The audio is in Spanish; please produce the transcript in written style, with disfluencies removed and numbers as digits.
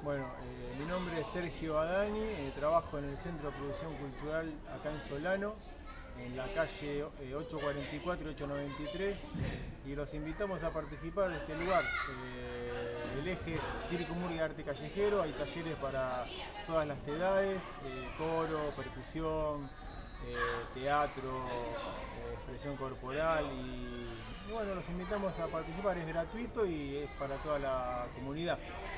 Bueno, mi nombre es Sergio Adani, trabajo en el Centro de Producción Cultural acá en Solano, en la calle 844 y 893, y los invitamos a participar de este lugar. El eje es Circo Murga y Arte Callejero, hay talleres para todas las edades, coro, percusión, teatro, expresión corporal y bueno, los invitamos a participar, es gratuito y es para toda la comunidad.